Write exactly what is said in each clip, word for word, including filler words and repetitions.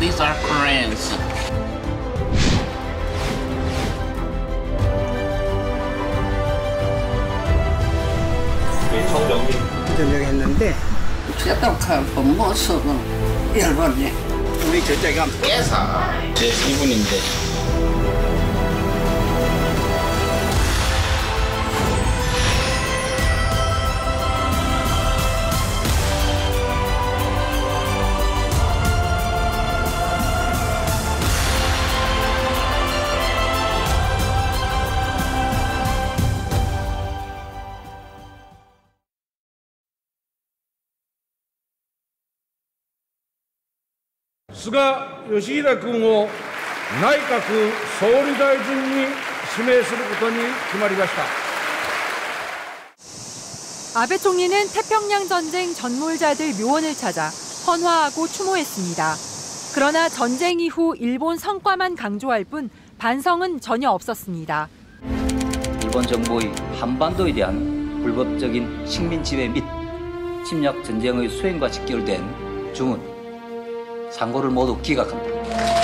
These are Koreans. 전역했는데 대독하고 모습은 일본에 우리 저쪽에 깨서 네, 이분인데. 菅義偉君を内閣総理大臣に指名することに決まりました。 아베 총리는 태평양 전쟁 전몰자들 묘원을 찾아 헌화하고 추모했습니다. 그러나 전쟁 이후 일본 성과만 강조할 뿐 반성은 전혀 없었습니다. 일본 정부의 한반도에 대한 불법적인 식민 지배 및 침략 전쟁의 수행과 직결된 주문, 상고를 모두 기각합니다.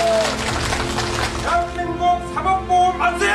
대한민국 사법부 만세!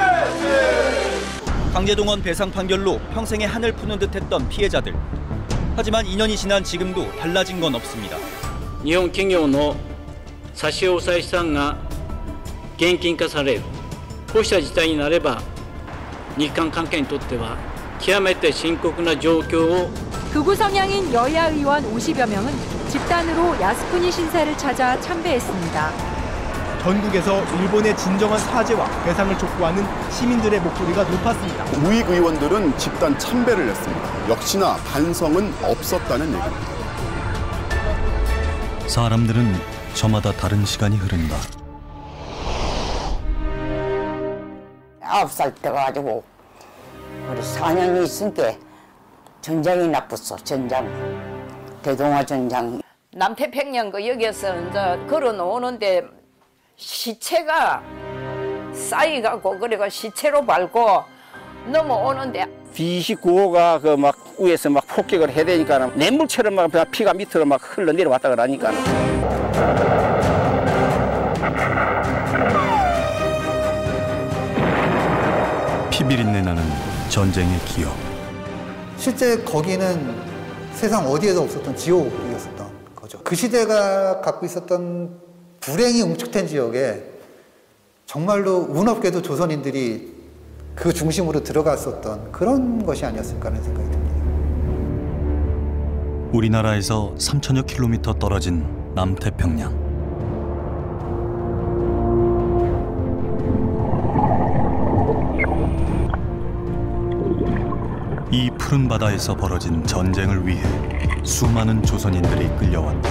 강제동원 배상 판결로 평생의 한을 푸는 듯했던 피해자들. 하지만 이 년이 지난 지금도 달라진 건 없습니다. 일본企業の差し押さえ資産が現金化される。こうした事態になれば日韓関係にとっては極めて深刻な状況を 극우 성향인 여야 의원 오십여 명은 집단으로 야스쿠니 신사를 찾아 참배했습니다. 전국에서 일본의 진정한 사죄와 배상을 촉구하는 시민들의 목소리가 높았습니다. 우익 의원들은 집단 참배를 했습니다. 역시나 반성은 없었다는 얘기입니다. 사람들은 저마다 다른 시간이 흐른다. 아홉 살 때 가지고 우리 사 년이 있으니까 전쟁이 나빴어. 전쟁. 대동아 전쟁. 남태평양 그 여기에서 이제 걸어 놓는데 시체가 쌓이가고 그리고 시체로 밟고 넘어오는데 비십구 호가 그 막 위에서 막 폭격을 해야 되니까 냇물처럼 막 피가 밑으로 막 흘러 내려왔다 그러니까. 피비린내 나는 전쟁의 기억. 실제 거기는 세상 어디에도 없었던 지옥이었었던 거죠. 그 시대가 갖고 있었던 불행이 응축된 지역에 정말로 운 없게도 조선인들이 그 중심으로 들어갔었던 그런 것이 아니었을까 하는 생각이 듭니다. 우리나라에서 삼천여 킬로미터 떨어진 남태평양. 이 푸른 바다에서 벌어진 전쟁을 위해 수많은 조선인들이 끌려왔다.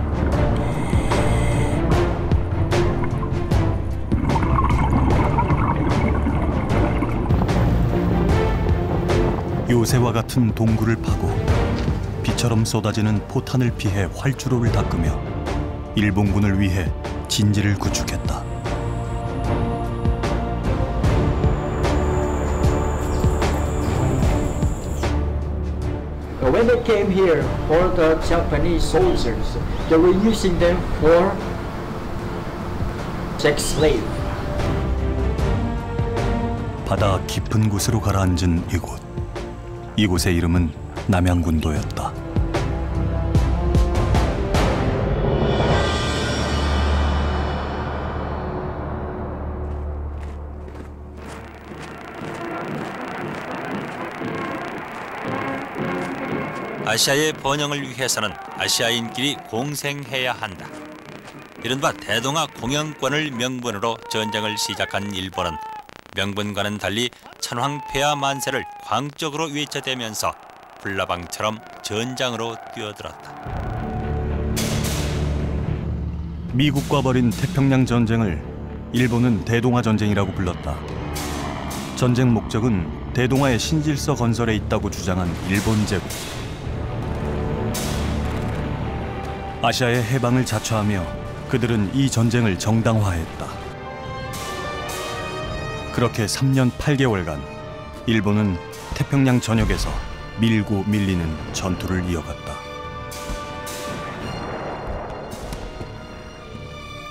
요새와 같은 동굴을 파고 비처럼 쏟아지는 포탄을 피해 활주로를 닦으며 일본군을 위해 진지를 구축했다. When they came here for the Japanese soldiers, they were using them for sex slave. 바다 깊은 곳으로 가라앉은 이곳. 이곳의 이름은 남양군도였다. 아시아의 번영을 위해서는 아시아인끼리 공생해야 한다. 이른바 대동아 공영권을 명분으로 전쟁을 시작한 일본은 명분과는 달리 천황폐하 만세를 광적으로 외쳐대면서 불나방처럼 전장으로 뛰어들었다. 미국과 벌인 태평양 전쟁을 일본은 대동아 전쟁이라고 불렀다. 전쟁 목적은 대동아의 신질서 건설에 있다고 주장한 일본 제국. 아시아의 해방을 자처하며 그들은 이 전쟁을 정당화했다. 그렇게 삼 년 팔 개월간 일본은 태평양 전역에서 밀고 밀리는 전투를 이어갔다.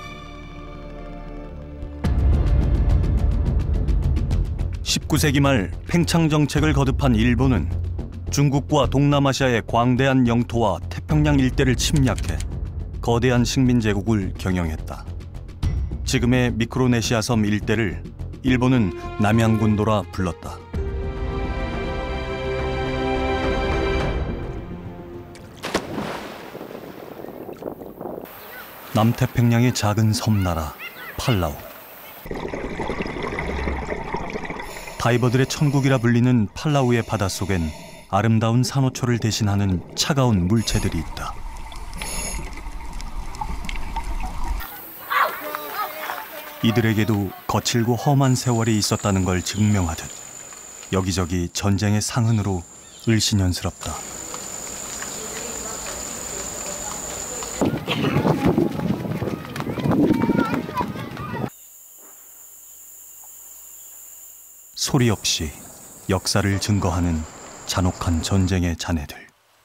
십구 세기 말 팽창 정책을 거듭한 일본은 중국과 동남아시아의 광대한 영토와 태평양 일대를 침략해 거대한 식민 제국을 경영했다. 지금의 미크로네시아 섬 일대를 일본은 남양군도라 불렀다. 남태평양의 작은 섬나라 팔라우. 다이버들의 천국이라 불리는 팔라우의 바닷속엔 아름다운 산호초를 대신하는 차가운 물체들이 있다. 이들에게도 거칠고 험한 세월이 있었다는 걸 증명하듯 여기저기 전쟁의 상흔으로 을씨년스럽다. 소리 없이 역사를 증거하는 잔혹한 전쟁의 잔해들.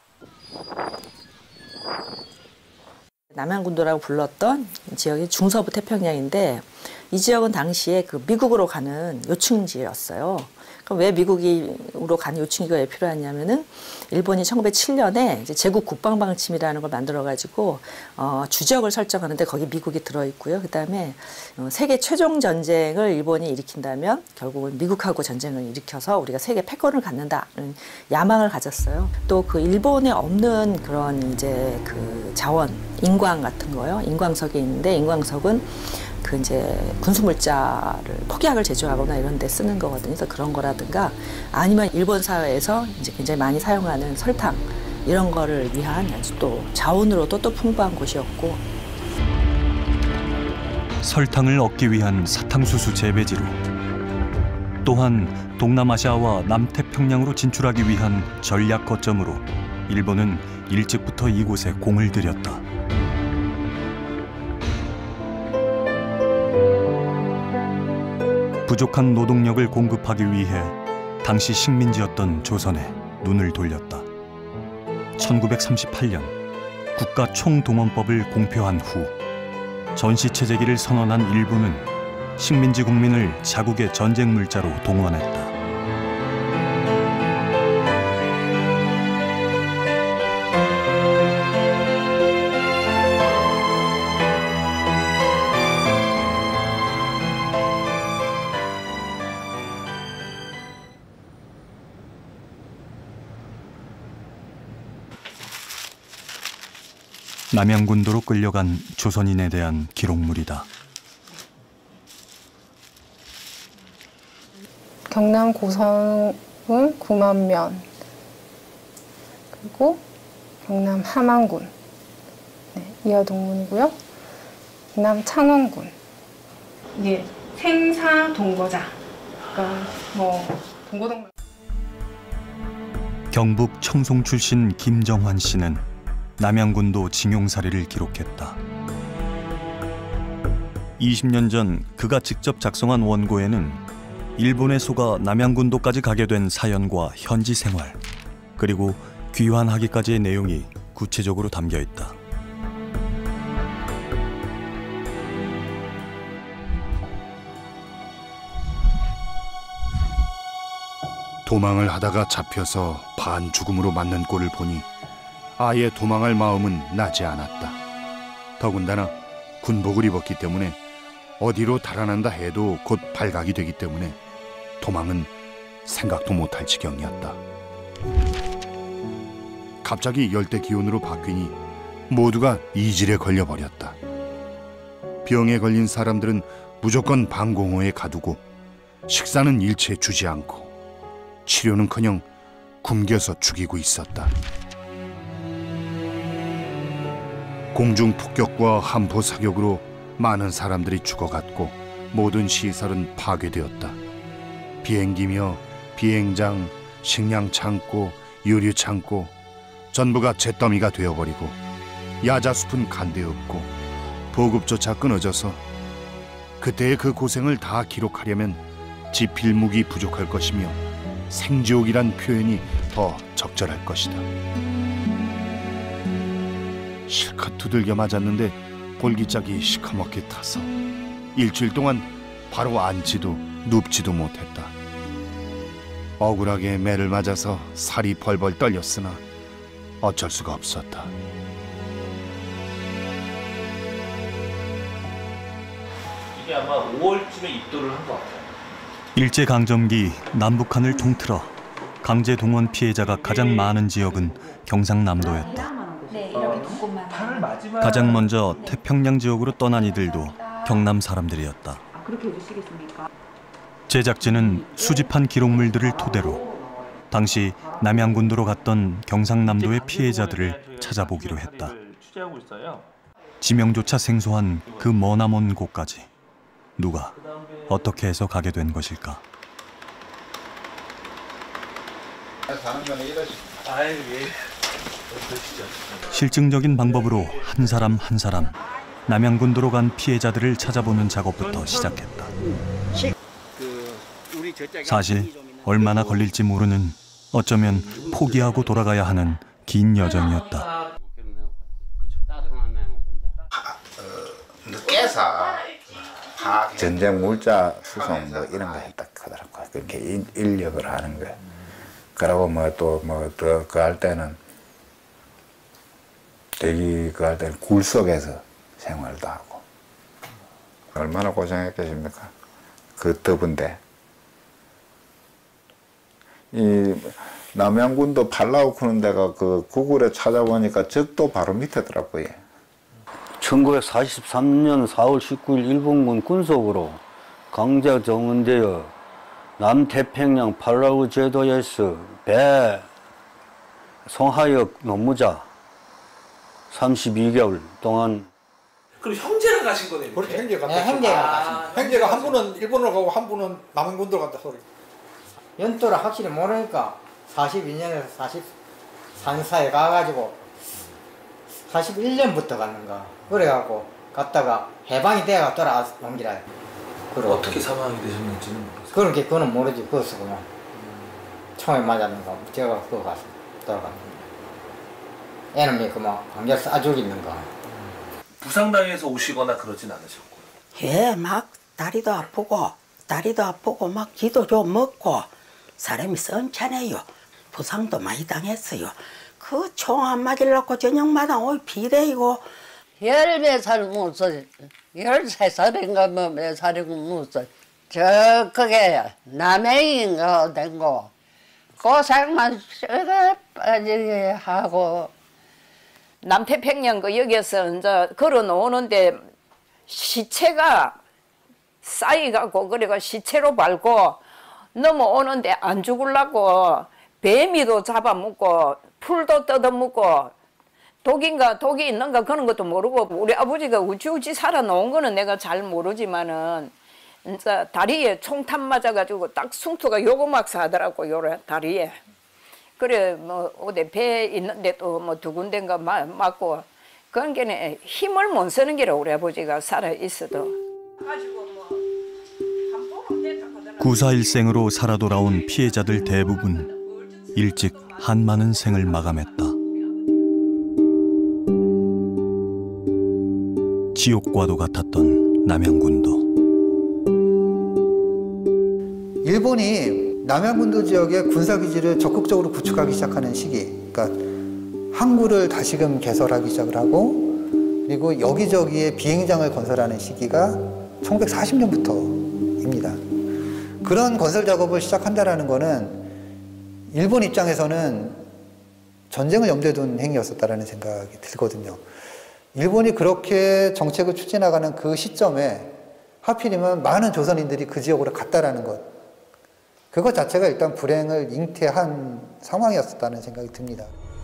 남양군도라고 불렀던 지역이 중서부 태평양인데 이 지역은 당시에 그 미국으로 가는 요충지였어요. 그럼 왜 미국으로 가는 요충지가 왜 필요하냐면은 일본이 천구백칠 년에 이제 제국 국방방침이라는 걸 만들어가지고 어, 주적을 설정하는데 거기 미국이 들어있고요. 그 다음에 어, 세계 최종 전쟁을 일본이 일으킨다면 결국은 미국하고 전쟁을 일으켜서 우리가 세계 패권을 갖는다는 야망을 가졌어요. 또 그 일본에 없는 그런 이제 그 자원, 인광 같은 거요. 인광석이 있는데 인광석은 그 이제 군수물자를 폭약을 제조하거나 이런 데 쓰는 거거든요. 그래서 그런 거라든가 아니면 일본 사회에서 이제 굉장히 많이 사용하는 설탕 이런 거를 위한 아주 또 자원으로도 또 풍부한 곳이었고, 설탕을 얻기 위한 사탕수수 재배지로, 또한 동남아시아와 남태평양으로 진출하기 위한 전략 거점으로 일본은 일찍부터 이곳에 공을 들였다. 부족한 노동력을 공급하기 위해 당시 식민지였던 조선에 눈을 돌렸다. 천구백삼십팔 년 국가 총동원법을 공표한 후 전시체제기를 선언한 일본은 식민지 국민을 자국의 전쟁 물자로 동원했다. 남양군도로 끌려간 조선인에 대한 기록물이다. 경남 고성은 구만 면, 그리고 경남 함안군, 네, 이하 동문이고요. 경남 창원군. 이게 생사 동거자, 그러니까 뭐 동거동거. 경북 청송 출신 김정환 씨는 남양군도 징용사례를 기록했다. 이십 년 전 그가 직접 작성한 원고에는 일본에 속아 남양군도까지 가게 된 사연과 현지 생활, 그리고 귀환하기까지의 내용이 구체적으로 담겨 있다. 도망을 하다가 잡혀서 반죽음으로 맞는 꼴을 보니 아예 도망할 마음은 나지 않았다. 더군다나 군복을 입었기 때문에 어디로 달아난다 해도 곧 발각이 되기 때문에 도망은 생각도 못할 지경이었다. 갑자기 열대 기온으로 바뀌니 모두가 이질에 걸려버렸다. 병에 걸린 사람들은 무조건 방공호에 가두고 식사는 일체 주지 않고 치료는커녕 굶겨서 죽이고 있었다. 공중 폭격과 함포 사격으로 많은 사람들이 죽어갔고 모든 시설은 파괴되었다. 비행기며 비행장, 식량 창고, 유류 창고 전부가 잿더미가 되어버리고 야자숲은 간데 없고 보급조차 끊어져서 그때의 그 고생을 다 기록하려면 지필묵이 부족할 것이며 생지옥이란 표현이 더 적절할 것이다. 실컷 두들겨 맞았는데 볼기짝이 시커멓게 타서 일주일 동안 바로 앉지도 눕지도 못했다. 억울하게 매를 맞아서 살이 벌벌 떨렸으나 어쩔 수가 없었다. 이게 아마 오월쯤에 입도를 한 것 같아요. 일제강점기 남북한을 통틀어 강제 동원 피해자가 가장 많은 지역은 경상남도였다. 네, 이렇게 동공만. 가장 먼저 태평양 지역으로 떠난 이들도 경남 사람들이었다. 아, 그렇게 해주시겠습니까? 제작진은 수집한 기록물들을 토대로 당시 남양군도로 갔던 경상남도의 피해자들을 찾아보기로 했다. 취재하고 있어요. 지명조차 생소한 그 머나먼 곳까지 누가 어떻게 해서 가게 된 것일까? 실증적인 방법으로 한 사람 한 사람 남양군도로 간 피해자들을 찾아보는 작업부터 시작했다. 사실 얼마나 걸릴지 모르는, 어쩌면 포기하고 돌아가야 하는 긴 여정이었다. 전쟁 물자 수송 뭐 이런 거 했다 하더라고요. 그렇게 인, 인력을 하는 거. 그러고 뭐 또 뭐 또 그 할 때는 대기 그 할 때는 굴 속에서 생활도 하고 얼마나 고생했겠습니까? 그 더운데. 이 남양군도 팔라우 크는 데가 그 구글에 찾아보니까 적도 바로 밑에더라고요. 천구백사십삼 년 사월 십구일 일본군 군속으로 강제 정원되어 남태평양 팔라우 제도에서 배 송하역 노무자 삼십이 개월 동안. 그럼 형제랑 가신 거네요? 그렇죠. 형제가 네, 형제가 가신 형제가 한 분은 일본으로 가고 한 분은 남한군도로 간다 소리. 연도를 확실히 모르니까 사십이 년에서 사십삼 사에 가가지고 사십일 년부터 갔는가 그래갖고 갔다가 해방이 돼가 돌아온 기라. 어떻게 사망이 되셨는지는 모르겠어요. 그런 게 그거는 모르지. 그것은 그냥 음. 총에 맞았는가 제가 그거 가서 돌아갔는데 애는 그만 관계 쏴 죽이는가. 부상당해서 오시거나 그러진 않으셨고요. 예, 막 다리도 아프고 다리도 아프고 막 기도 좀 먹고 사람이 선차네요. 부상도 많이 당했어요. 그 총 안 맞으려고 저녁마다 오이 비대이고. 열몇 살 무서 열세 살인가 뭐 몇 살이고 무서 저 그게 남해인가 된거 고생만 썩어 빠지게 하고 남태평양 그 여기서 이제 걸어 놓는데 시체가 쌓이갖고 그래가 시체로 밟고 넘어오는데 안 죽으려고 뱀이도 잡아먹고 풀도 뜯어먹고 독인가 독이 있는가 그런 것도 모르고 우리 아버지가 우지우지 살아놓은 거는 내가 잘 모르지만은 진짜 다리에 총탄 맞아가지고 딱 숭투가 요거막 하더라고 요래 다리에. 그래 뭐 어디 배 있는데 또 뭐 두 군데인가 맞고 그런 게는 힘을 못 쓰는 게라 우리 아버지가 살아 있어도. 구사일생으로 살아 돌아온 피해자들 대부분 일찍 한많은 생을 마감했다. 지옥과도 같았던 남양군도. 일본이 남양군도 지역의 군사기지를 적극적으로 구축하기 시작하는 시기, 그러니까 항구를 다시금 개설하기 시작을 하고 그리고 여기저기에 비행장을 건설하는 시기가 천구백사십 년부터입니다. 그런 건설 작업을 시작한다는 것은 일본 입장에서는 전쟁을 염두에 둔 행위였었다는 생각이 들거든요. 일본이 그렇게 정책을 추진하가는 그 시점에 하필이면 많은 조선인들이 그 지역으로 갔다라는 것, 그것 자체가 일단 불행을 잉태한 상황이었다는 생각이 듭니다.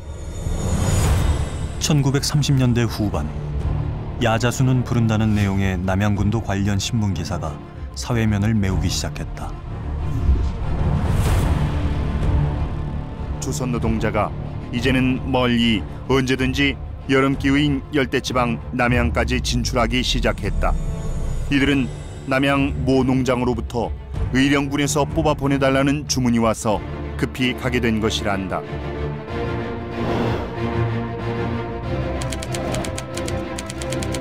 천구백삼십 년대 후반, 야자수는 부른다는 내용의 남양군도 관련 신문 기사가 사회면을 메우기 시작했다. 조선 노동자가 이제는 멀리 언제든지 여름기후인 열대지방 남양까지 진출하기 시작했다. 이들은 남양 모 농장으로부터 의령군에서 뽑아 보내달라는 주문이 와서 급히 가게 된 것이란다.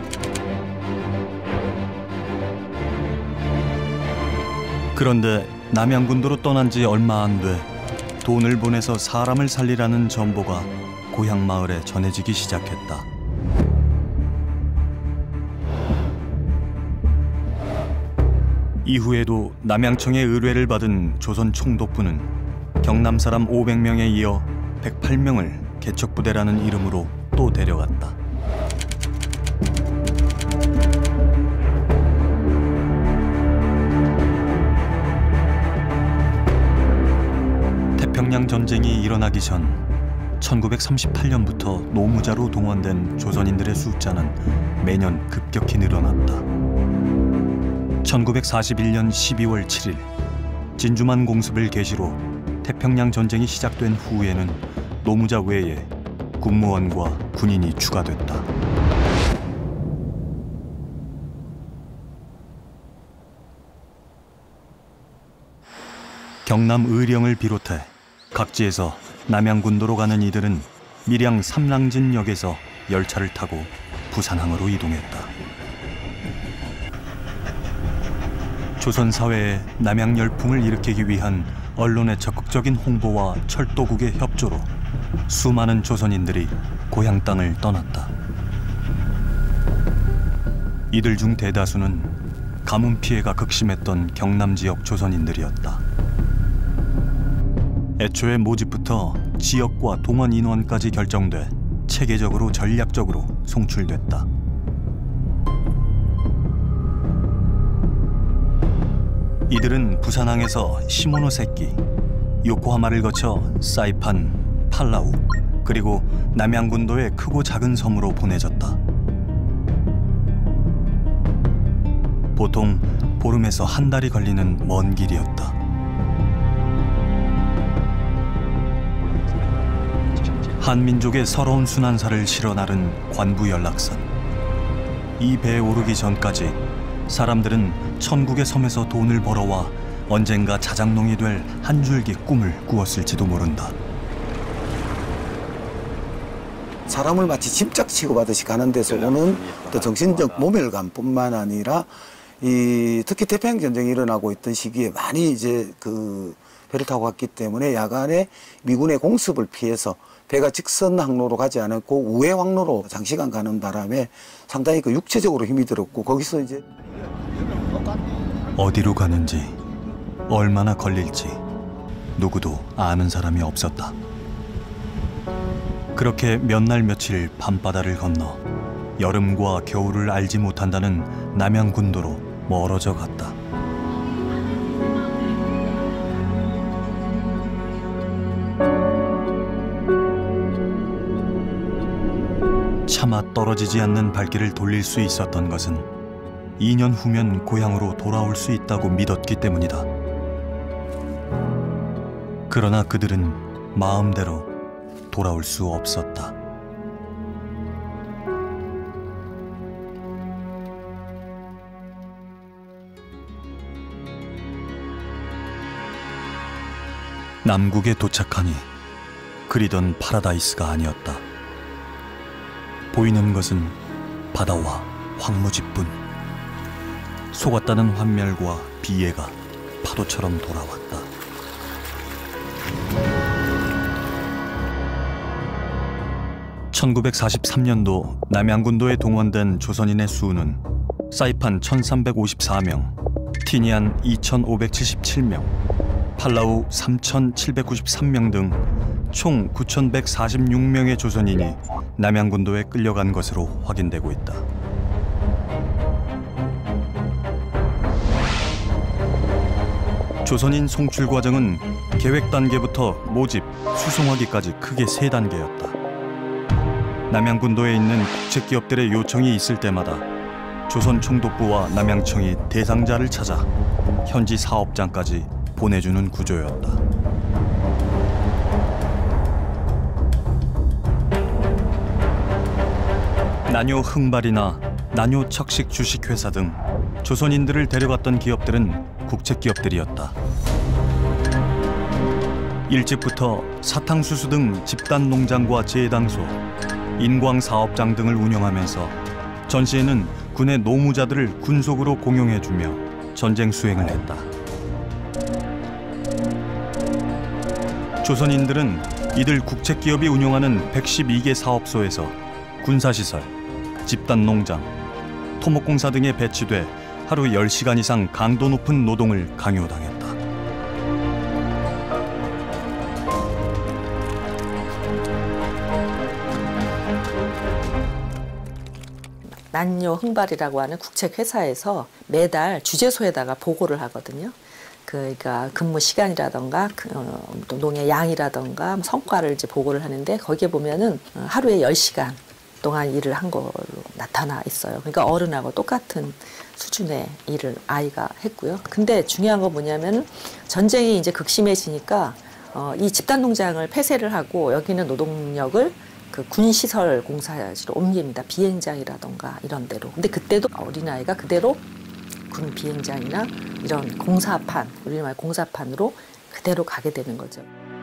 그런데 남양군도로 떠난 지 얼마 안 돼 돈을 보내서 사람을 살리라는 전보가 고향 마을에 전해지기 시작했다. 이후에도 남양청의 의뢰를 받은 조선 총독부는 경남 사람 오백 명에 이어 백팔 명을 개척부대라는 이름으로 또 데려갔다. 태평양 전쟁이 일어나기 전 천구백삼십팔 년부터 노무자로 동원된 조선인들의 숫자는 매년 급격히 늘어났다. 천구백사십일 년 십이월 칠일 진주만 공습을 계기로 태평양 전쟁이 시작된 후에는 노무자 외에 군무원과 군인이 추가됐다. 경남 의령을 비롯해 각지에서 남양군도로 가는 이들은 밀양 삼랑진역에서 열차를 타고 부산항으로 이동했다. 조선 사회에 남양 열풍을 일으키기 위한 언론의 적극적인 홍보와 철도국의 협조로 수많은 조선인들이 고향 땅을 떠났다. 이들 중 대다수는 가뭄 피해가 극심했던 경남 지역 조선인들이었다. 애초에 모집부터 지역과 동원 인원까지 결정돼 체계적으로 전략적으로 송출됐다. 이들은 부산항에서 시모노세키, 요코하마를 거쳐 사이판, 팔라우, 그리고 남양군도의 크고 작은 섬으로 보내졌다. 보통 보름에서 한 달이 걸리는 먼 길이었다. 한민족의 서러운 순환사를 실어 나른 관부 연락선. 이 배에 오르기 전까지 사람들은 천국의 섬에서 돈을 벌어와 언젠가 자장농이 될 한 줄기 꿈을 꾸었을지도 모른다. 사람을 마치 짐짝 취급하듯이 가는 데서 오는 또 정신적 모멸감뿐만 아니라 이 특히 태평양 전쟁이 일어나고 있던 시기에 많이 이제 그 배를 타고 갔기 때문에 야간에 미군의 공습을 피해서 배가 직선 항로로 가지 않았고 우회 항로로 장시간 가는 바람에 상당히 그 육체적으로 힘이 들었고 거기서 이제 어디로 가는지 얼마나 걸릴지 누구도 아는 사람이 없었다. 그렇게 몇 날 며칠 밤바다를 건너 여름과 겨울을 알지 못한다는 남양군도로 멀어져 갔다. 차마 떨어지지 않는 발길을 돌릴 수 있었던 것은 이 년 후면 고향으로 돌아올 수 있다고 믿었기 때문이다. 그러나 그들은 마음대로 돌아올 수 없었다. 남국에 도착하니 그리던 파라다이스가 아니었다. 보이는 것은 바다와 황무지뿐. 속았다는 환멸과 비애가 파도처럼 돌아왔다. 천구백사십삼 년도 남양군도에 동원된 조선인의 수는 사이판 천삼백오십사 명, 티니안 이천오백칠십칠 명, 팔라우 삼천칠백구십삼 명 등 총 구천백사십육 명의 조선인이 남양군도에 끌려간 것으로 확인되고 있다. 조선인 송출 과정은 계획 단계부터 모집, 수송하기까지 크게 세 단계였다. 남양군도에 있는 국책기업들의 요청이 있을 때마다 조선 총독부와 남양청이 대상자를 찾아 현지 사업장까지 보내주는 구조였다. 난요 흥발이나 난요 척식 주식회사 등 조선인들을 데려갔던 기업들은 국책기업들이었다. 일찍부터 사탕수수 등 집단 농장과 재당소, 인광사업장 등을 운영하면서 전시에는 군의 노무자들을 군속으로 공용해주며 전쟁 수행을 했다. 조선인들은 이들 국책기업이 운영하는 백십이 개 사업소에서 군사시설, 집단농장, 토목공사 등에 배치돼 하루 열 시간 이상 강도 높은 노동을 강요당했다. 난요 흥발이라고 하는 국책회사에서 매달 주재소에다가 보고를 하거든요. 그러니까 근무 시간이라던가 노동의 양이라던가 성과를 이제 보고를 하는데 거기에 보면은 하루에 열 시간 동안 일을 한 걸로 나타나 있어요. 그러니까 어른하고 똑같은 수준의 일을 아이가 했고요. 근데 중요한 건 뭐냐면 전쟁이 이제 극심해지니까 어, 이 집단농장을 폐쇄를 하고 여기는 노동력을 그 군시설 공사지로 옮깁니다. 비행장이라던가 이런 데로. 근데 그때도 어린아이가 그대로 군 비행장이나 이런 공사판, 우리말 공사판으로 그대로 가게 되는 거죠.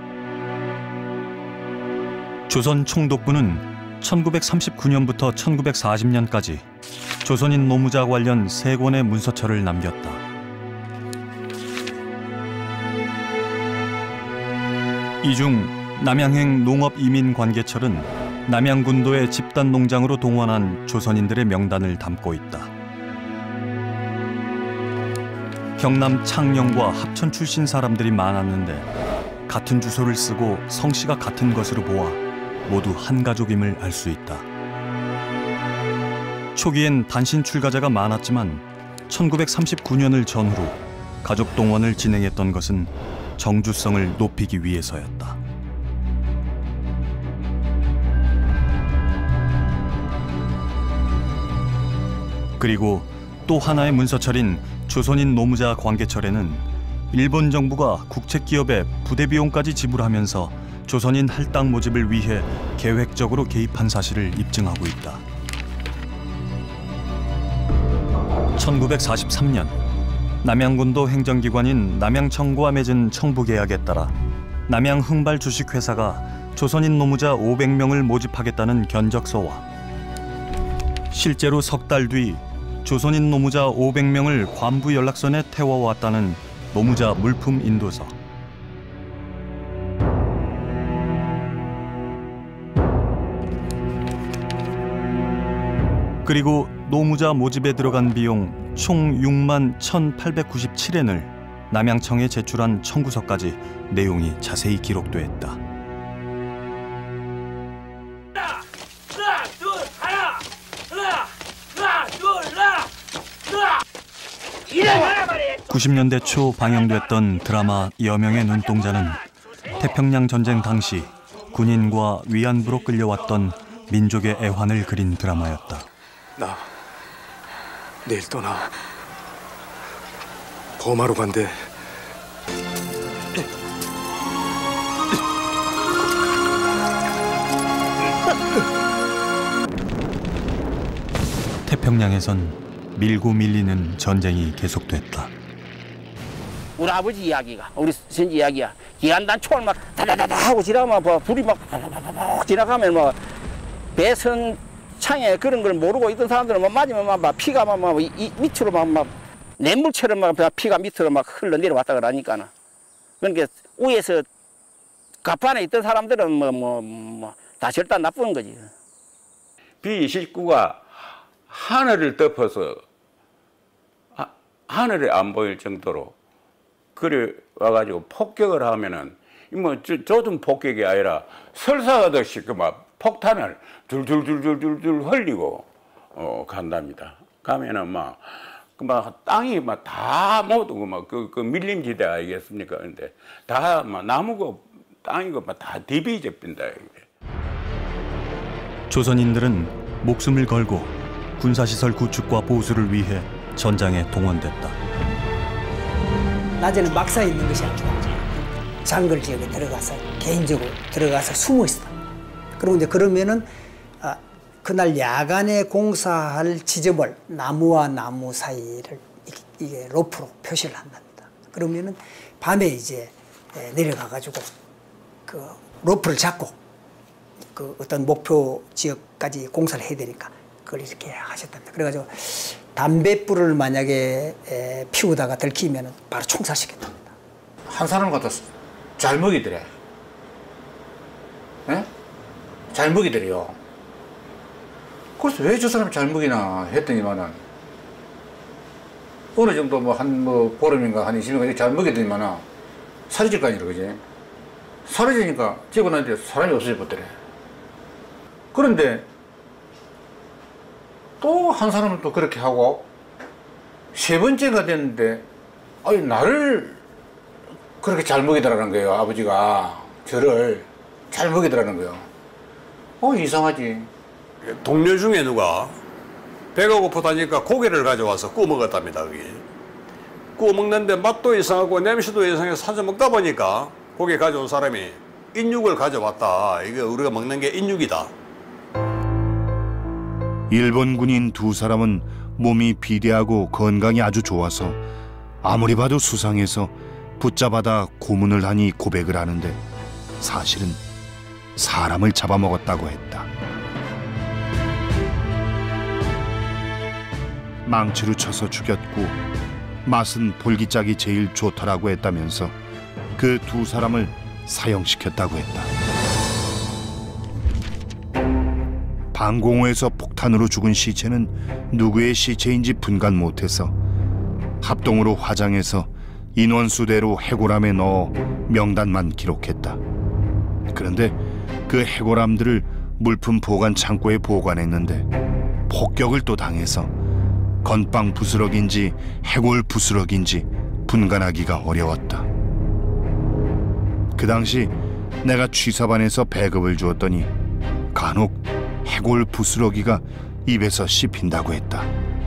조선 총독부는 천구백삼십구 년부터 천구백사십 년까지 조선인 노무자 관련 세 권의 문서처를 남겼다. 이 중 남양행 농업이민관계철은 남양군도의 집단농장으로 동원한 조선인들의 명단을 담고 있다. 경남 창녕과 합천 출신 사람들이 많았는데 같은 주소를 쓰고 성씨가 같은 것으로 보아 모두 한 가족임을 알 수 있다. 초기엔 단신 출가자가 많았지만 천구백삼십구 년을 전후로 가족 동원을 진행했던 것은 정주성을 높이기 위해서였다. 그리고 또 하나의 문서철인 조선인 노무자 관계철에는 일본 정부가 국책기업에 부대 비용까지 지불하면서 조선인 할당 모집을 위해 계획적으로 개입한 사실을 입증하고 있다. 천구백사십삼 년 남양군도 행정기관인 남양청구와 맺은 청부계약에 따라 남양흥발 주식회사가 조선인 노무자 오백 명을 모집하겠다는 견적서와 실제로 석 달 뒤 조선인 노무자 오백 명을 관부 연락선에 태워왔다는 노무자 물품 인도서. 그리고 노무자 모집에 들어간 비용 총 육만 천팔백구십칠 엔을 남양청에 제출한 청구서까지 내용이 자세히 기록돼 있다. 구십 년대 초 방영됐던 드라마 여명의 눈동자는 태평양 전쟁 당시 군인과 위안부로 끌려왔던 민족의 애환을 그린 드라마였다. 나 내일 떠나. 버마로 간대. 태평양에선 밀고 밀리는 전쟁이 계속됐다. 우리 아버지 이야기가, 우리 선지 이야기야. 기안단 총을 막 다다다다 하고 지나가면 뭐 불이 막 다다다다 지나가면 뭐 배선 창에 그런 걸 모르고 있던 사람들은 막 맞으면 막 피가 막, 막 이, 밑으로 막, 막 냇물처럼 막 피가 밑으로 막 흘러 내려왔다 그러니까는. 그러니까 위에서 갑판에 있던 사람들은 뭐 뭐 뭐 다 절단 나쁜 거지. 비 십구가 하늘을 덮어서 하, 하늘이 안 보일 정도로 그래 와가지고 폭격을 하면은 뭐 조준 폭격이 아니라 설사하듯이 그 막 폭탄을 줄줄줄줄줄줄 흘리고 어 간답니다. 가면은 막 그 막 땅이 막 다 모두 막 그 그 밀림지대 아니겠습니까? 근데 다 막 나무고 땅이고 막 다 디비져 빈다. 조선인들은 목숨을 걸고 군사시설 구축과 보수를 위해 전장에 동원됐다. 낮에는 막사에 있는 것이 아니고 장걸 지역에 들어가서 개인적으로 들어가서 숨어 있었다. 그리고 이제 그러면은 아, 그날 야간에 공사할 지점을 나무와 나무 사이를 이게 로프로 표시를 한답니다. 그러면은 밤에 이제 내려가 가지고 그 로프를 잡고 그 어떤 목표 지역까지 공사를 해야 되니까 그걸 이렇게 하셨답니다. 그래가지고 담뱃불을 만약에 에, 피우다가 들키면 바로 총살시켰답니다. 한 사람 갖다 잘 먹이더래. 에? 잘 먹이더래요. 그래서 왜 저 사람이 잘 먹이나 했더니만은 어느 정도 뭐 한 뭐 보름인가 한 이십 일인가 잘 먹이더니만은 살이 찔 거 아니라 그지? 살이 찌니까 찌고 나는데 사람이 없어져 버렸더래. 그런데 또 한 사람은 또 그렇게 하고 세 번째가 됐는데 아니 나를 그렇게 잘 먹이더라는 거예요. 아버지가 저를 잘 먹이더라는 거예요. 어 이상하지. 동료 중에 누가 배가 고프다니까 고기를 가져와서 구워 먹었답니다. 그게. 구워 먹는데 맛도 이상하고 냄새도 이상해서 사서 먹다 보니까 고기 가져온 사람이 인육을 가져왔다. 이게 우리가 먹는 게 인육이다. 일본 군인 두 사람은 몸이 비대하고 건강이 아주 좋아서 아무리 봐도 수상해서 붙잡아다 고문을 하니 고백을 하는데 사실은 사람을 잡아먹었다고 했다. 망치로 쳐서 죽였고 맛은 볼기짝이 제일 좋더라고 했다면서 그 두 사람을 사형시켰다고 했다. 방공호에서 폭탄으로 죽은 시체는 누구의 시체인지 분간 못해서 합동으로 화장해서 인원수대로 해골함에 넣어 명단만 기록했다. 그런데 그 해골함들을 물품 보관 창고에 보관했는데 폭격을 또 당해서 건빵 부스럭인지 해골 부스럭인지 분간하기가 어려웠다. 그 당시 내가 취사반에서 배급을 주었더니 간혹 해골 부스러기가 입에서 씹힌다고 했다.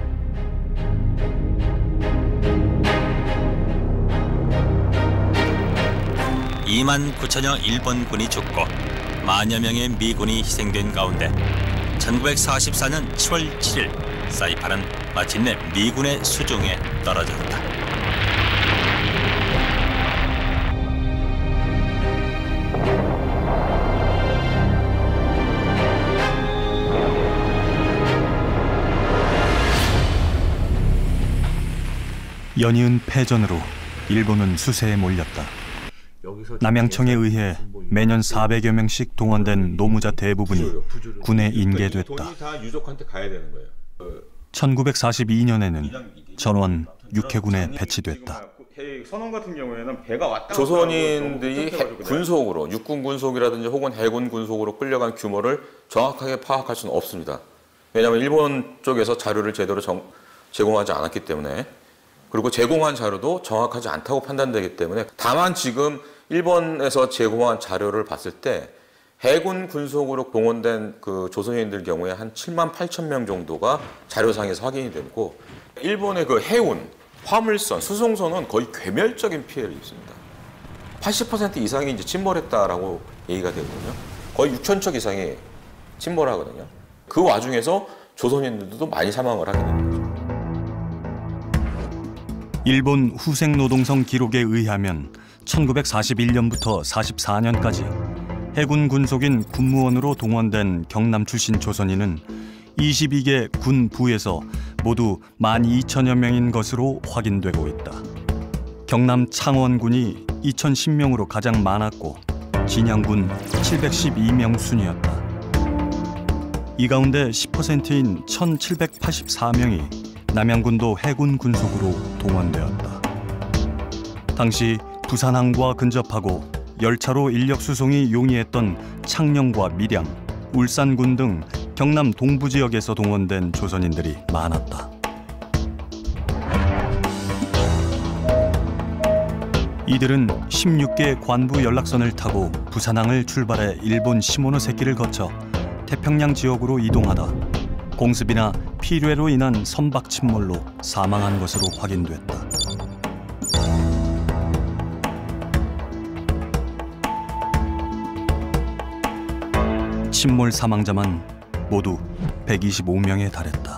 이만 구천여 일본군이 죽고 만여 명의 미군이 희생된 가운데 천구백사십사 년 칠월 칠일 사이판은 마침내 미군의 수중에 떨어졌다. 연이은 패전으로 일본은 수세에 몰렸다. 남양청에 의해 매년 사백여 명씩 동원된 노무자 대부분이 군에 인계됐다. 돈이 다 유족한테 가야 되는 거예요. 천구백사십이 년에는 전원 육해군에 배치됐다. 선원 같은 경우에는 배가 왔다 조선인들이 군속으로 육군 군속이라든지 혹은 해군 군속으로 끌려간 규모를 정확하게 파악할 수는 없습니다. 왜냐하면 일본 쪽에서 자료를 제대로 정, 제공하지 않았기 때문에, 그리고 제공한 자료도 정확하지 않다고 판단되기 때문에, 다만 지금 일본에서 제공한 자료를 봤을 때 해군 군속으로 동원된 그 조선인들 경우에 한 칠만 팔천 명 정도가 자료상에서 확인이 됐고, 일본의 그 해운, 화물선, 수송선은 거의 괴멸적인 피해를 입습니다. 팔십 퍼센트 이상이 이제 침몰했다라고 얘기가 되거든요. 거의 육천 척 이상이 침몰하거든요. 그 와중에서 조선인들도 많이 사망을 하게 됩니다. 일본 후생노동성 기록에 의하면 천구백사십일 년부터 사십사 년까지 해군 군속인 군무원으로 동원된 경남 출신 조선인은 이십이 개 군 부에서 모두 만 이천여 명인 것으로 확인되고 있다. 경남 창원군이 이천십 명으로 가장 많았고 진양군 칠백십이 명 순이었다. 이 가운데 십 퍼센트인 천칠백팔십사 명이 남양군도 해군 군속으로 동원되었다. 당시 부산항과 근접하고 열차로 인력 수송이 용이했던 창녕과 밀양, 울산군 등 경남 동부 지역에서 동원된 조선인들이 많았다. 이들은 십육 개 관부 연락선을 타고 부산항을 출발해 일본 시모노세키를 거쳐 태평양 지역으로 이동하다 공습이나 피뢰로 인한 선박 침몰로 사망한 것으로 확인됐다. 침몰 사망자만 모두 백이십오 명에 달했다.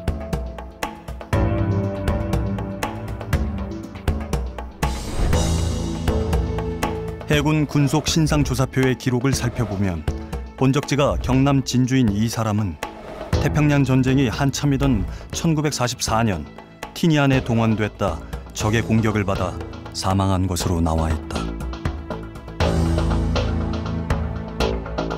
해군 군속 신상조사표의 기록을 살펴보면 본적지가 경남 진주인 이 사람은 태평양 전쟁이 한참이던 천구백사십사 년 티니안에 동원됐다 적의 공격을 받아 사망한 것으로 나와 있다.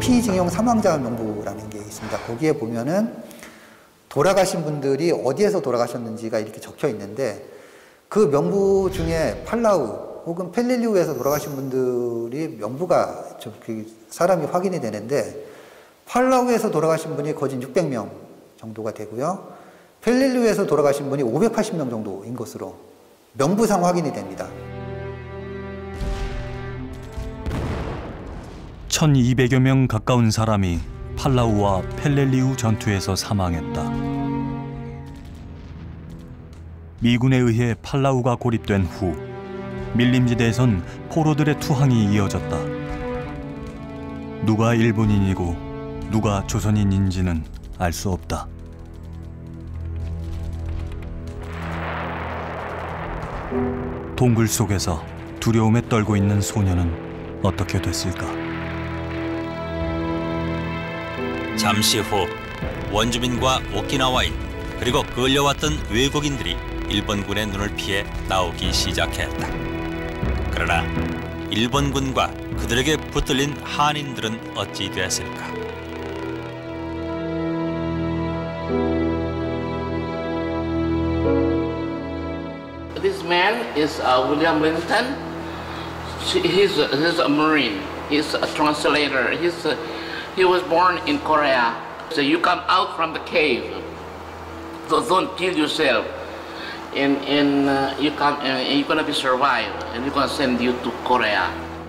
피징용 사망자 명부라는 게 있습니다. 거기에 보면은 돌아가신 분들이 어디에서 돌아가셨는지가 이렇게 적혀 있는데 그 명부 중에 팔라우 혹은 펠릴리우에서 돌아가신 분들이 명부가 좀 사람이 확인이 되는데 팔라우에서 돌아가신 분이 거진 육백 명 정도가 되고요. 펠릴리우에서 돌아가신 분이 오백팔십 명 정도인 것으로 명부상 확인이 됩니다. 천이백여 명 가까운 사람이 팔라우와 펠렐리우 전투에서 사망했다. 미군에 의해 팔라우가 고립된 후 밀림지대에선 포로들의 투항이 이어졌다. 누가 일본인이고 누가 조선인인지는 알 수 없다. 동굴 속에서 두려움에 떨고 있는 소녀는 어떻게 됐을까? 잠시 후 원주민과 오키나와인 그리고 끌려왔던 외국인들이 일본군의 눈을 피해 나오기 시작했다. 그러나 일본군과 그들에게 붙들린 한인들은 어찌 됐을까? This man is uh, William Linton. He's a, he's a Marine. He's a translator. He's a, he was born in Korea. So you come out from the cave. So don't kill yourself. And, and uh, you come and you're gonna be survived. And we're gonna send you to Korea.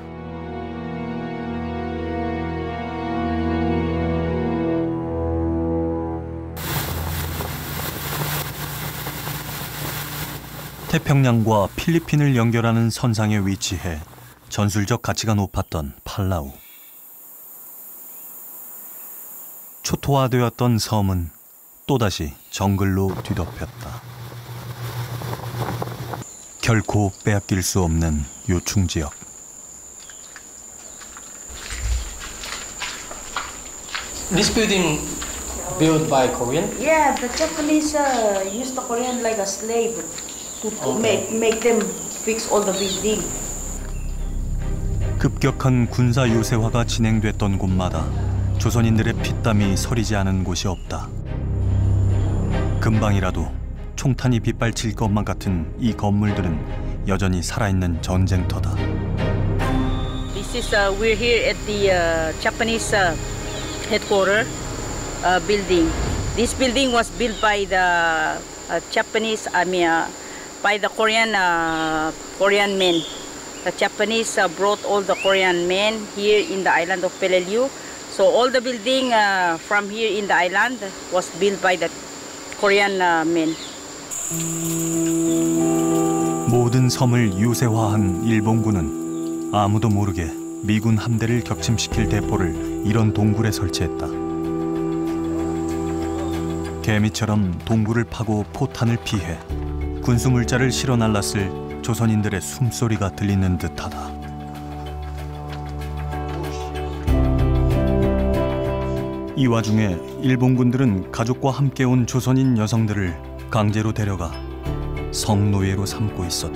태평양과 필리핀을 연결하는 선상에 위치해 전술적 가치가 높았던 팔라우. 초토화되었던 섬은 또다시 정글로 뒤덮였다. 결코 빼앗길 수 없는 요충 지역. This building built by Korean? Yeah, the Japanese uh, used the Korean like a slave to, to okay. make make them fix all the building. 급격한 군사 요새화가 진행됐던 곳마다 조선인들의 피땀이 서리지 않은 곳이 없다. 금방이라도 총탄이 빗발칠 것만 같은 이 건물들은 여전히 살아있는 전쟁터다. This is uh, we're here at the uh, Japanese uh, headquarters uh, building. This building was built by the uh, Japanese, I mean, uh, by the Korean uh, Korean men. The Japanese uh, brought all the Korean men here in the island of Peleliu. So all the building uh, from here in the island was built by the Korean uh, men. 모든 섬을 유세화한 일본군은 아무도 모르게 미군 함대를 격침시킬 대포를 이런 동굴에 설치했다. 개미처럼 동굴을 파고 포탄을 피해 군수물자를 실어 날랐을 조선인들의 숨소리가 들리는 듯하다. 이 와중에 일본군들은 가족과 함께 온 조선인 여성들을 강제로 데려가 성노예로 삼고 있었다.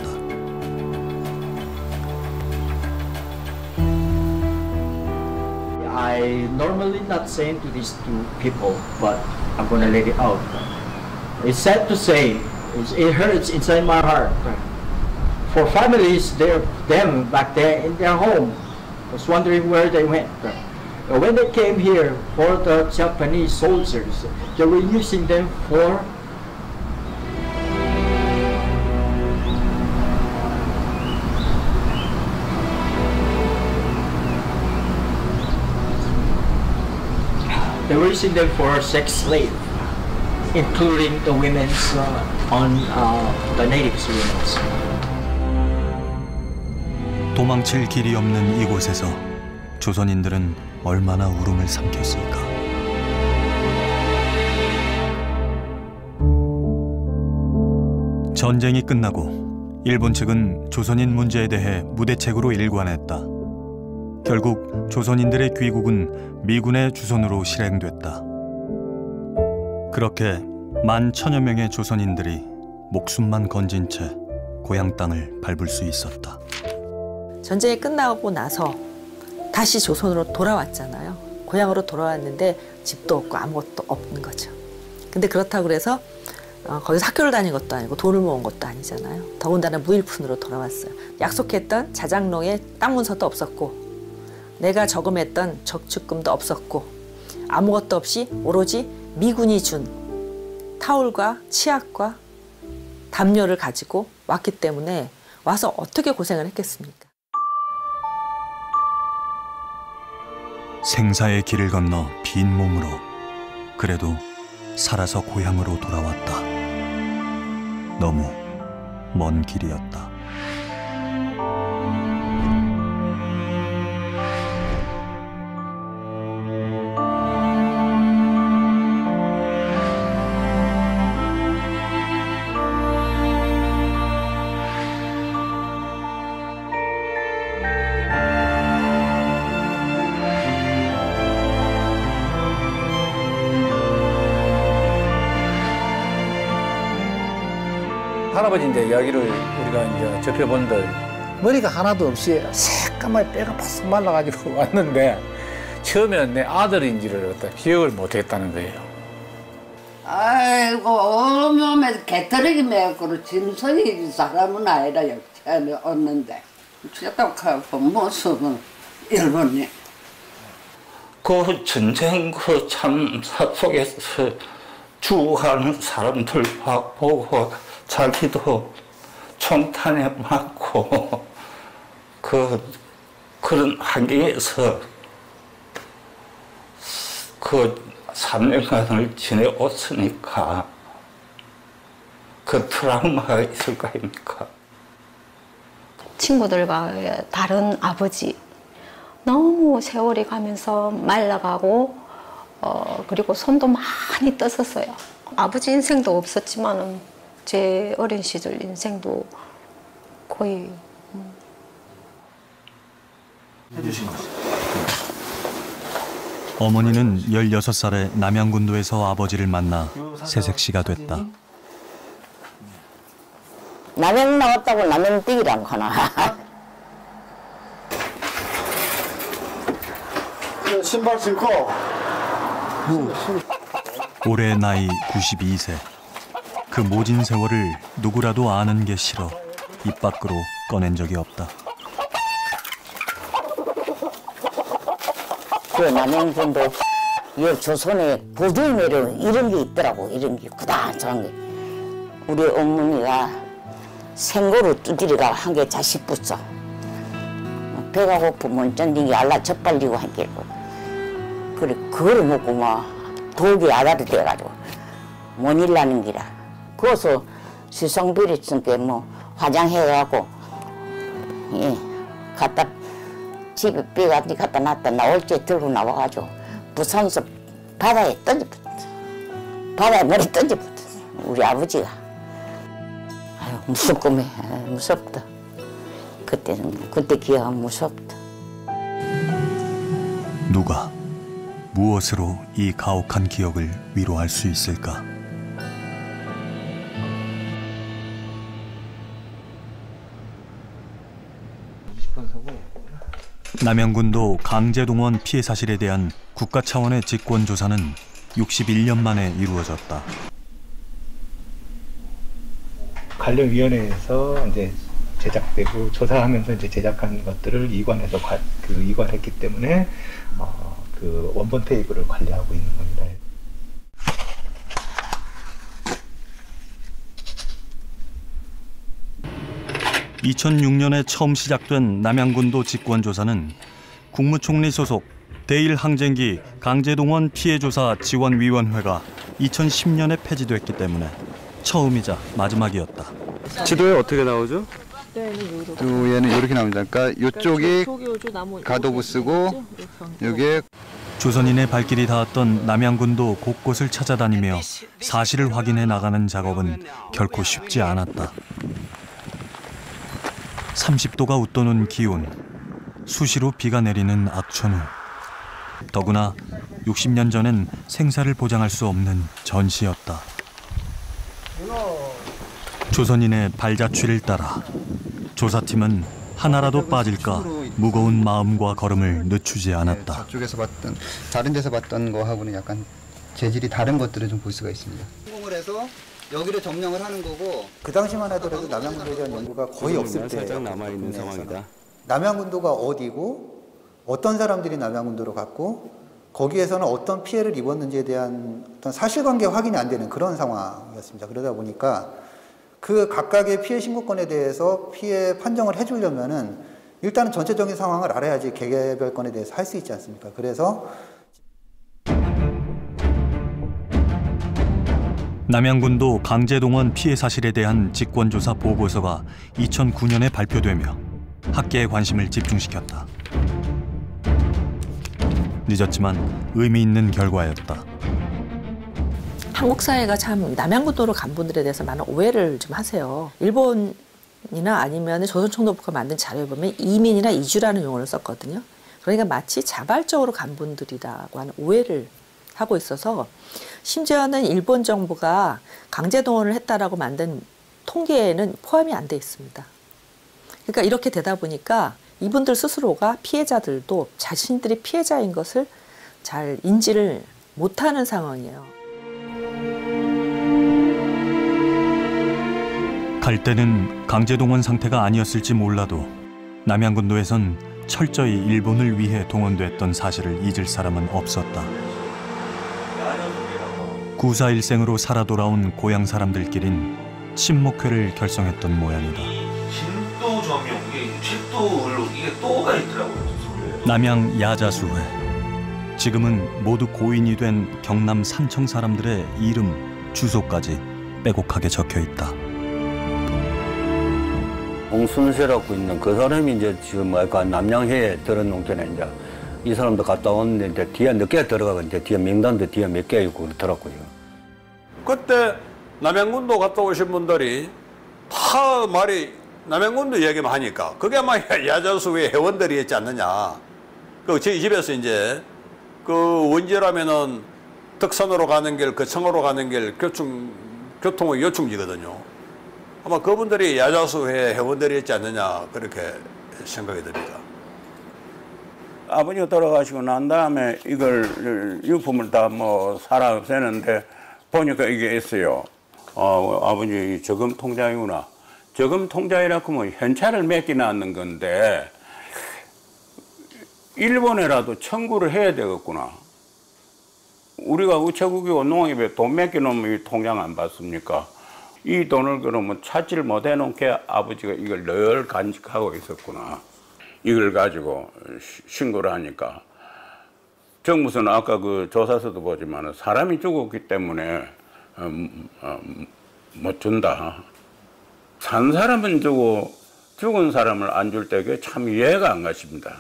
I normally not saying to these two people, but I'm gonna let it out. It's sad to say, it's, it hurts inside my heart. For families, they're them back there in their home, was wondering where they went. When they came here for the Japanese soldiers, they were using them for they were using them for sex slave, including the women's uh, on uh, the natives women's. 도망칠 길이 없는 이곳에서 조선인들은 얼마나 울음을 삼켰을까. 전쟁이 끝나고 일본 측은 조선인 문제에 대해 무대책으로 일관했다. 결국 조선인들의 귀국은 미군의 주선으로 실행됐다. 그렇게 만 천여 명의 조선인들이 목숨만 건진 채 고향 땅을 밟을 수 있었다. 전쟁이 끝나고 나서 다시 조선으로 돌아왔잖아요. 고향으로 돌아왔는데 집도 없고 아무것도 없는 거죠. 근데 그렇다고 그래서 어, 거기서 학교를 다닌 것도 아니고 돈을 모은 것도 아니잖아요. 더군다나 무일푼으로 돌아왔어요. 약속했던 자작농에 땅 문서도 없었고 내가 저금했던 저축금도 없었고 아무것도 없이 오로지 미군이 준 타올과 치약과 담요를 가지고 왔기 때문에 와서 어떻게 고생을 했겠습니까? 생사의 길을 건너 빈 몸으로 그래도 살아서 고향으로 돌아왔다. 너무 먼 길이었다. 할아버지 이제 이야기를 우리가 이제 접해본들 머리가 하나도 없이 새까맣게 뼈가 바싹 말라가지고 왔는데 처음에는 내 아들인지를 갖다 기억을 못했다는 거예요. 아이고 어머면 개털이기 매고로 짐승이 사람은 아니라 역체는 없는데 똑똑하고 모습은 일본이. 그 전쟁 그 참사 속에서 죽어가는 사람들 보고 자기도 총탄에 맞고 그 그런 환경에서 그 삼 년간을 지내왔으니까 그 트라우마가 있을 거 아닙니까? 친구들과 다른 아버지 너무 세월이 가면서 말라가고 어, 그리고 손도 많이 떴었어요. 아버지 인생도 없었지만은 제 어린 시절 인생도 거의 음. 해주신 거죠. 어머니는 열여섯 살에 남양군도에서 아버지를 만나 새색시가 됐다. 남양 나왔다고 남양뛰기라고 하나. 신발 신고. 올해 나이 구십이 세. 그 모진 세월을 누구라도 아는 게 싫어 입 밖으로 꺼낸 적이 없다. 그 남양군도 이 조선에 보조매력 이런 게 있더라고. 이런 게 구다저한 게. 우리 어머니가 생고로 두드리가 한 게 자식 붙어. 배가 고프면 쩐딩이 알라 젖발리고 한 게. 그래 그거를 먹고 막 독이 아다리 돼가지고 못 일나는 기라. 그래서 시성비리 쓴게 뭐 화장해갖고 예 갖다 집에 빼가지고 갖다 놨다 나올 때 들고 나와가지고 부산서 바다에 던져붙어. 바다에 머리 던져붙어. 우리 아버지가. 아유 무섭구매. 무섭다. 그때는 그때 기억은 무섭다. 누가 무엇으로 이 가혹한 기억을 위로할 수 있을까? 남양군도 강제동원 피해 사실에 대한 국가 차원의 직권조사는 육십일 년 만에 이루어졌다. 관련위원회에서 이제 제작되고 조사하면서 이제 제작한 것들을 이관해서 관, 그 이관했기 때문에 어, 그 원본 테이블을 관리하고 있는 겁니다. 이천육 년에 처음 시작된 남양군도 직권조사는 국무총리 소속 대일항쟁기 강제동원 피해조사 지원위원회가 이천십 년에 폐지됐기 때문에 처음이자 마지막이었다. 지도에 어떻게 나오죠? 또 얘는 이렇게 나옵니다. 그러니까 이쪽이 가도부 쓰고 여기에 조선인의 발길이 닿았던 남양군도 곳곳을 찾아다니며 사실을 확인해 나가는 작업은 결코 쉽지 않았다. 삼십 도가 웃도는 기온, 수시로 비가 내리는 악천후. 더구나 육십 년 전엔 생사를 보장할 수 없는 전시였다. 조선인의 발자취를 따라 조사팀은 하나라도 빠질까 무거운 마음과 걸음을 늦추지 않았다. 저쪽에서 봤던 다른 데서 봤던 거하고는 약간 재질이 다른 것들을 좀 볼 수가 있습니다. 성공을 해서 여기를 점령을 하는 거고 그 당시만 하더라도 남양군도에 대한 연구가 거의 없을 때 살짝 남아 있는 상황이다. 남양군도가 어디고 어떤 사람들이 남양군도로 갔고 거기에서는 어떤 피해를 입었는지에 대한 어떤 사실관계 확인이 안 되는 그런 상황이었습니다. 그러다 보니까 그 각각의 피해 신고건에 대해서 피해 판정을 해주려면은 일단은 전체적인 상황을 알아야지 개개별 건에 대해서 할 수 있지 않습니까? 그래서 남양군도 강제동원 피해 사실에 대한 직권조사 보고서가 이천구 년에 발표되며 학계의 관심을 집중시켰다. 늦었지만 의미 있는 결과였다. 한국 사회가 참 남양군도로 간 분들에 대해서 많은 오해를 좀 하세요. 일본이나 아니면 조선총독부가 만든 자료에 보면 이민이나 이주라는 용어를 썼거든요. 그러니까 마치 자발적으로 간 분들이라고 하는 오해를 하고 있어서 심지어는 일본 정부가 강제동원을 했다라고 만든 통계에는 포함이 안 돼 있습니다. 그러니까 이렇게 되다 보니까 이분들 스스로가 피해자들도 자신들이 피해자인 것을 잘 인지를 못하는 상황이에요. 갈 때는 강제동원 상태가 아니었을지 몰라도 남양군도에선 철저히 일본을 위해 동원됐던 사실을 잊을 사람은 없었다. 구사일생으로 살아 돌아온 고향 사람들끼린 친목회를 결성했던 모양이다. 진도 조명, 이게 칡도로 이게 또가 있더라고요. 남양 야자수회. 지금은 모두 고인이 된 경남 산청 사람들의 이름, 주소까지 빼곡하게 적혀 있다. 홍순세라고 있는 그 사람이 이제 지금 뭐랄까 남양해에 들어놓기는 이제 이 사람도 갔다 왔는데 이제 뒤에 늦게 들어가고 이제 뒤에 명단도 뒤에 몇 개 있고 그렇더라고요. 그때 남양군도 갔다 오신 분들이 다 말이 남양군도 얘기만 하니까 그게 아마 야자수의 회원들이 있지 않느냐. 그 저희 집에서 이제 그 원지라면은 덕산으로 가는 길, 거창으로 가는 길 교충 교통의 요충지거든요. 아마 그분들이 야자수회 회원들이 있지 않느냐 그렇게 생각이 듭니다. 아버지가 돌아가시고 난 다음에 이걸 유품을 다 뭐 살아 세는데 보니까 이게 있어요. 어, 아버지 저금 통장이구나. 저금 통장이라고 하면 현찰을 몇 개 낳는 건데 일본에라도 청구를 해야 되겠구나. 우리가 우체국이 운동하기 돈 몇 개 놓으면 이 통장 안 받습니까? 이 돈을 그러면 찾지를 못해 놓게 아버지가 이걸 늘 간직하고 있었구나. 이걸 가지고 신고를 하니까 정부서는 아까 그 조사서도 보지만 사람이 죽었기 때문에 음, 음, 못 준다. 산 사람은 주고 죽은 사람을 안 줄 때 그게 참 이해가 안 가십니다.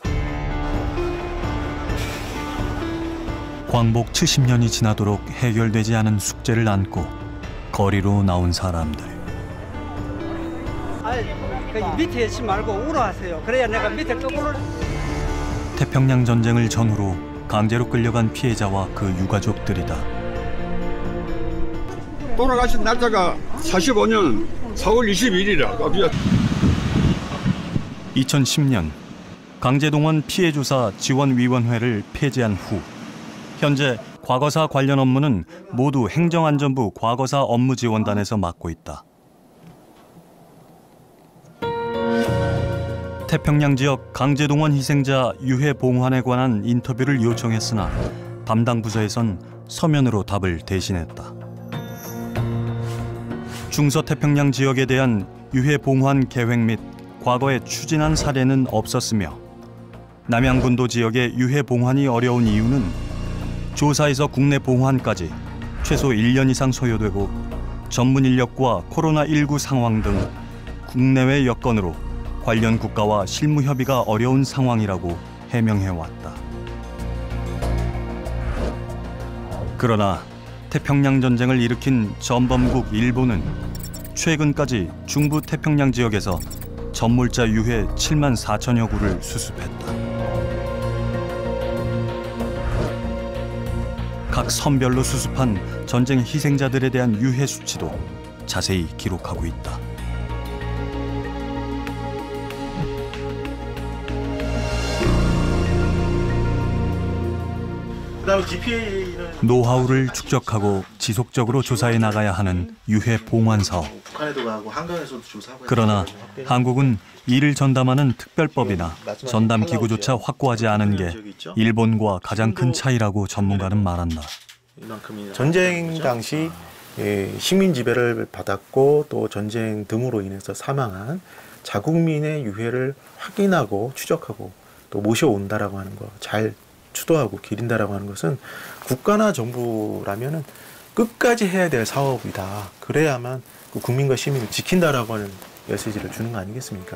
광복 칠십 년이 지나도록 해결되지 않은 숙제를 안고 거리로 나온 사람들. 아니, 그 밑에 있지 말고 울어하세요. 그래야 내가 밑에 거꾸로. 태평양 전쟁을 전후로 강제로 끌려간 피해자와 그 유가족들이다. 돌아가신 날짜가 사십오 년 사월 이십일이라. 이천십 년 강제동원 피해조사 지원위원회를 폐지한 후 현재 과거사 관련 업무는 모두 행정안전부 과거사 업무지원단에서 맡고 있다. 태평양 지역 강제동원 희생자 유해 봉환에 관한 인터뷰를 요청했으나 담당 부서에선 서면으로 답을 대신했다. 중서태평양 지역에 대한 유해 봉환 계획 및 과거에 추진한 사례는 없었으며 남양군도 지역의 유해 봉환이 어려운 이유는 조사에서 국내 봉환까지 최소 일 년 이상 소요되고 전문 인력과 코로나 십구 상황 등 국내외 여건으로 관련 국가와 실무 협의가 어려운 상황이라고 해명해왔다. 그러나 태평양 전쟁을 일으킨 전범국 일본은 최근까지 중부 태평양 지역에서 전몰자 유해 칠만 사천여 구를 수습했다. 각 선별로 수습한 전쟁 희생자들에 대한 유해 수치도 자세히 기록하고 있다. 그다음에 지피에이는 노하우를 축적하고 지속적으로 조사해 나가야 하는 유해 봉환 사업. 북한에도 가고 한강에서도 조사하고. 그러나 한국은 이를 전담하는 특별법이나 전담 기구조차 확고하지 않은 게 일본과 가장 큰 차이라고 전문가는 말한다. 전쟁 당시 식민 지배를 받았고 또 전쟁 등으로 인해서 사망한 자국민의 유해를 확인하고 추적하고 또 모셔온다라고 하는 거, 잘 추도하고 기린다라고 하는 것은 국가나 정부라면은 끝까지 해야 될 사업이다. 그래야만 그 국민과 시민을 지킨다라고 하는 메시지를 주는 거 아니겠습니까?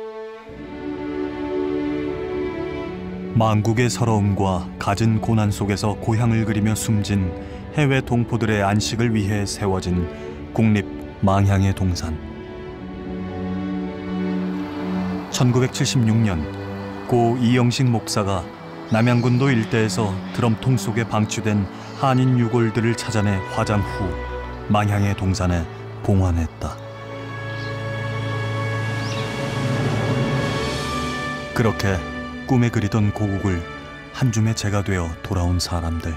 망국의 서러움과 갖은 고난 속에서 고향을 그리며 숨진 해외 동포들의 안식을 위해 세워진 국립 망향의 동산. 천구백칠십육 년 고 이영식 목사가 남양군도 일대에서 드럼통 속에 방치된 한인 유골들을 찾아내 화장 후 망향의 동산에 봉환했다. 그렇게 꿈에 그리던 고국을 한 줌의 재가 되어 돌아온 사람들.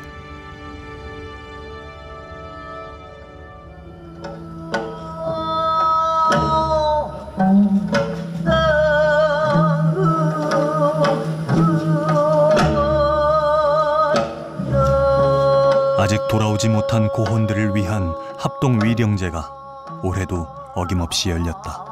아직 돌아오지 못한 고혼들을 위한 합동 위령제가 올해도 어김없이 열렸다.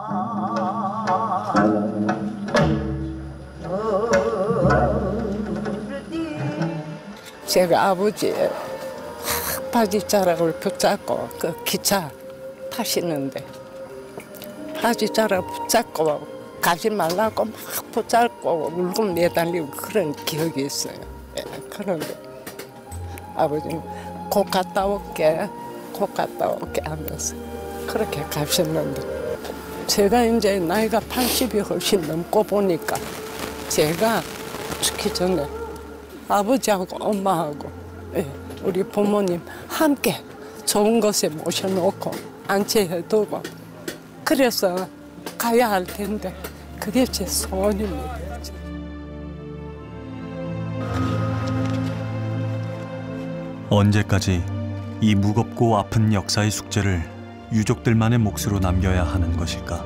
제가 아버지의 바지자락을 붙잡고 그 기차 타시는데 바지자락 붙잡고 가지 말라고 막 붙잡고 물고 매달리고 그런 기억이 있어요. 예, 그런데 아버지는 곧 갔다 올게, 곧 갔다 올게 하면서 그렇게 가셨는데 제가 이제 나이가 팔십이 훨씬 넘고 보니까 제가 죽기 전에 아버지하고 엄마하고 예, 우리 부모님 함께 좋은 곳에 모셔놓고 안치해두고 그래서 가야 할 텐데 그게 제 소원입니다. 언제까지 이 무겁고 아픈 역사의 숙제를 유족들만의 몫으로 남겨야 하는 것일까?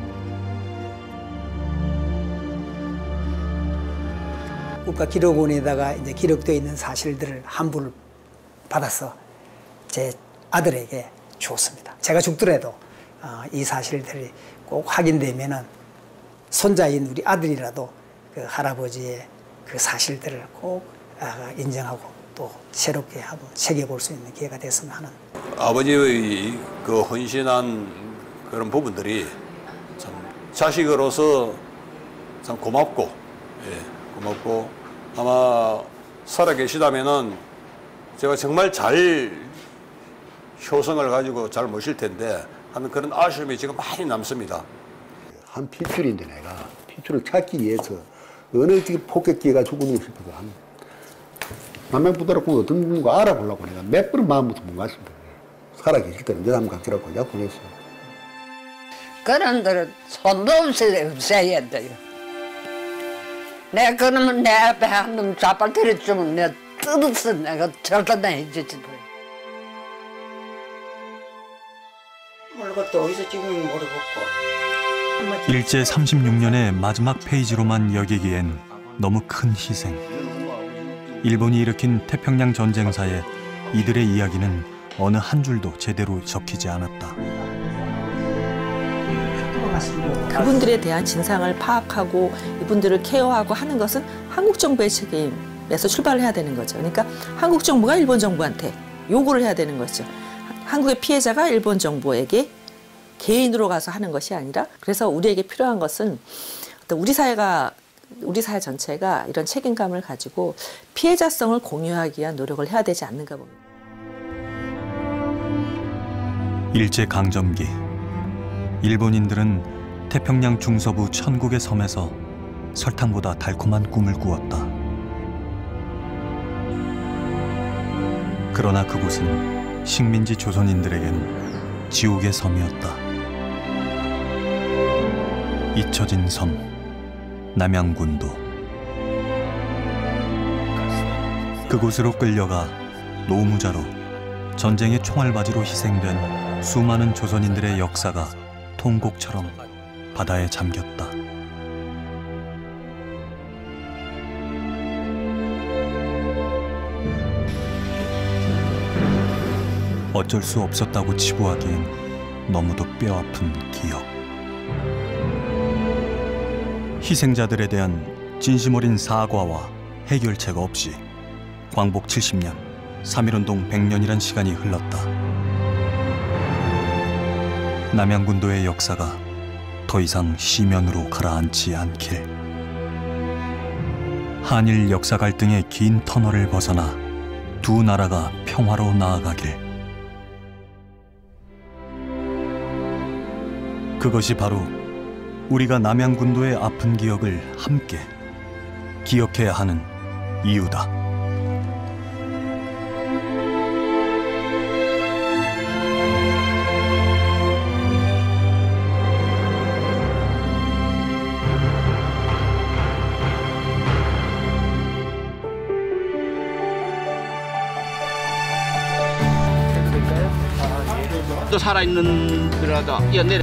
국가기록원에다가 이제 기록되어 있는 사실들을 한부를 받아서 제 아들에게 주었습니다. 제가 죽더라도 이 사실들이 꼭 확인되면은 손자인 우리 아들이라도 그 할아버지의 그 사실들을 꼭 인정하고 또 새롭게 한번 새겨볼 수 있는 기회가 됐으면 하는. 아버지의 그 헌신한 그런 부분들이 참 자식으로서 참 고맙고, 예, 고맙고 아마 살아 계시다면은 제가 정말 잘 효성을 가지고 잘 모실 텐데 하는 그런 아쉬움이 지금 많이 남습니다. 한 필줄인데 내가 필줄을 찾기 위해서 어느 집 폭격기가 죽었는가 싶어서 한 남양부도라고 어떤 분인가 알아보려고 내가 몇 번은 마음부터 못 갔습니다. 살아계실 때는 내 한번 각지라고 약혼했어요. 그런 데는 손도 없어야, 없어야 돼요. 내가 그러면 내 앞에 한 놈 잡아들여 주면 내가 뜯어서 내가 절대 다 해주지. 모르겠다. 어디서 찍으면 모르겠고. 일제 삼십육 년의 마지막 페이지로만 여기기엔 너무 큰 희생. 일본이 일으킨 태평양 전쟁사에 이들의 이야기는 어느 한 줄도 제대로 적히지 않았다. 그분들에 대한 진상을 파악하고 이분들을 케어하고 하는 것은 한국 정부의 책임에서 출발을 해야 되는 거죠. 그러니까 한국 정부가 일본 정부한테 요구를 해야 되는 거죠. 한국의 피해자가 일본 정부에게 개인으로 가서 하는 것이 아니라, 그래서 우리에게 필요한 것은 어떤 우리 사회가 우리 사회 전체가 이런 책임감을 가지고 피해자성을 공유하기 위한 노력을 해야 되지 않는가 봅니다. 일제강점기, 일본인들은 태평양 중서부 천국의 섬에서 설탕보다 달콤한 꿈을 꾸었다. 그러나 그곳은 식민지 조선인들에겐 지옥의 섬이었다. 잊혀진 섬, 남양군도. 그곳으로 끌려가 노무자로 전쟁의 총알바지로 희생된 수많은 조선인들의 역사가 통곡처럼 바다에 잠겼다. 어쩔 수 없었다고 치부하기엔 너무도 뼈아픈 기억. 희생자들에 대한 진심 어린 사과와 해결책 없이 광복 칠십 년, 삼일운동 백 년이란 시간이 흘렀다. 남양군도의 역사가 더 이상 시면으로 가라앉지 않길. 한일 역사 갈등의 긴 터널을 벗어나 두 나라가 평화로 나아가길. 그것이 바로 우리가 남양군도의 아픈 기억을 함께 기억해야 하는 이유다. 또 살아있는 거라도 이어내려.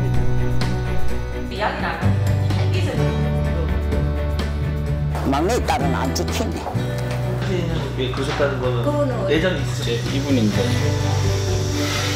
막내 딸은 안 지키네. 왜 그러셨다는 거는 예전에 있으셨어요? 이분인데